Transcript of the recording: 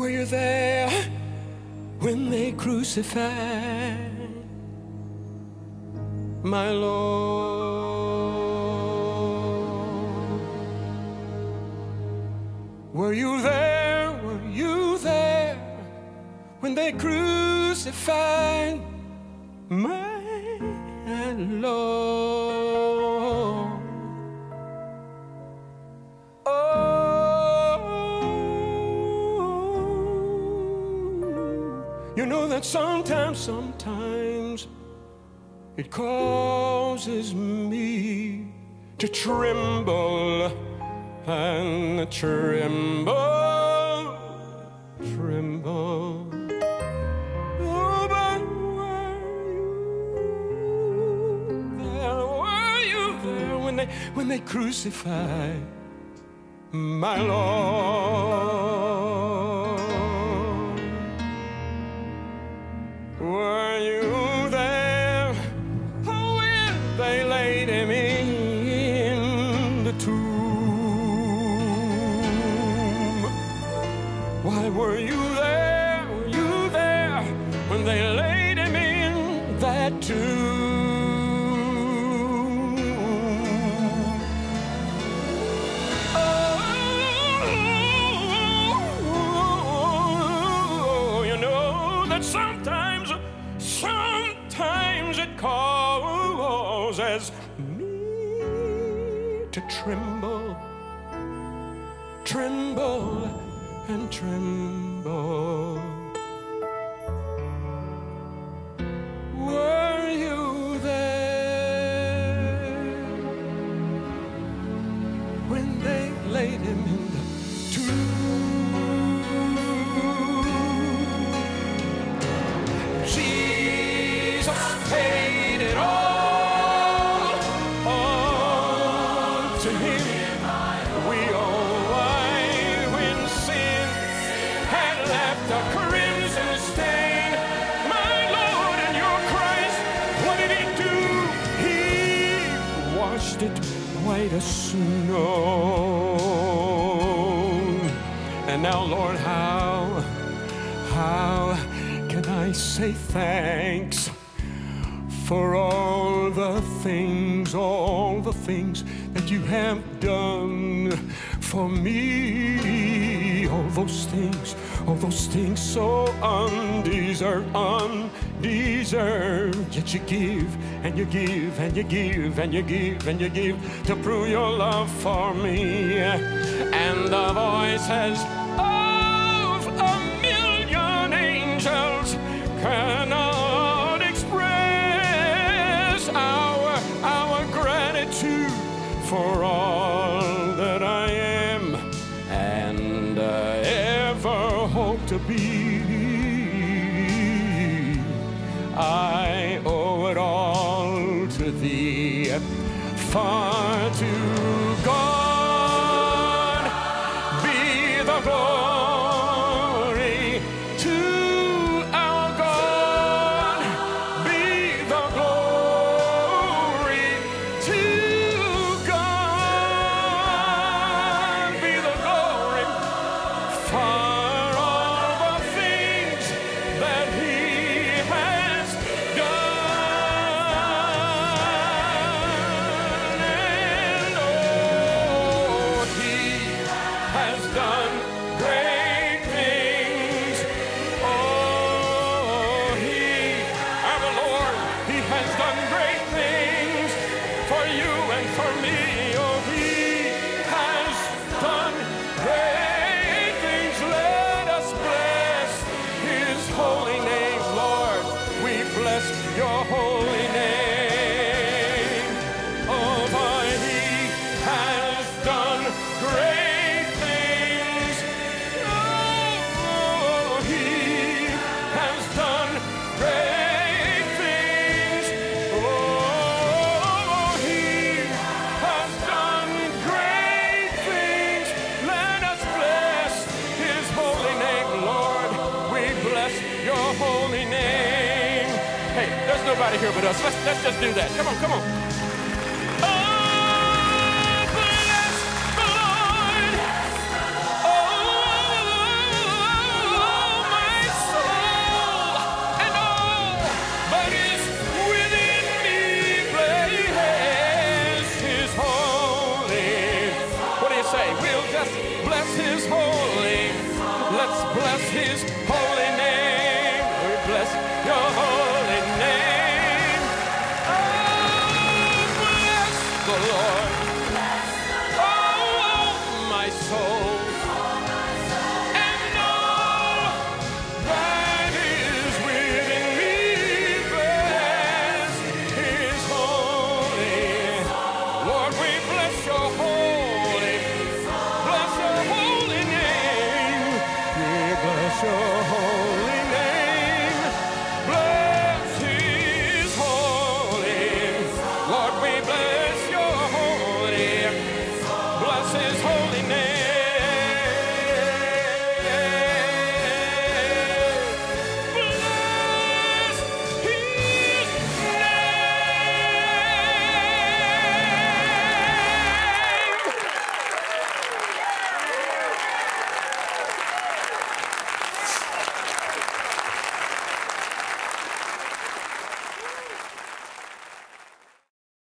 Were you there when they crucified my Lord? Were you there? Were you there when they crucified my Lord? You know that sometimes it causes me to tremble and tremble. Oh, but were you there when they crucified my Lord? Were you there when they laid him in the tomb? Why were you there? Were you there when they laid him in that tomb? Oh, you know that sometimes it causes me to tremble and tremble. Were you there when they laid him in the tomb? Jesus paid it all to him. We owe when sin had left a crimson stain. My Lord and your Christ, what did he do? He washed it white as snow. And now, Lord, how can I say thanks for all the things that you have done for me? All those things so undeserved, yet you give and you give and you give and you give and you give to prove your love for me. And the voices of a million angels cannot express our gratitude for all that I am and ever hope to be. I owe it all to thee, for to God be the glory, to our God be the glory, to God be the glory for all the things that he has done. And oh, he has done great things. Oh, our Lord, he has done great things for you and for me. Oh, he has done great things. Let us bless his holy name, Lord. We bless your holy name. Oh, for he has done great things. Oh, he has done great things. Oh, he has done great things. Let us bless his holy name, Lord. We bless your holy name. Hey, there's nobody here but us. Let's just do that. Come on, come on.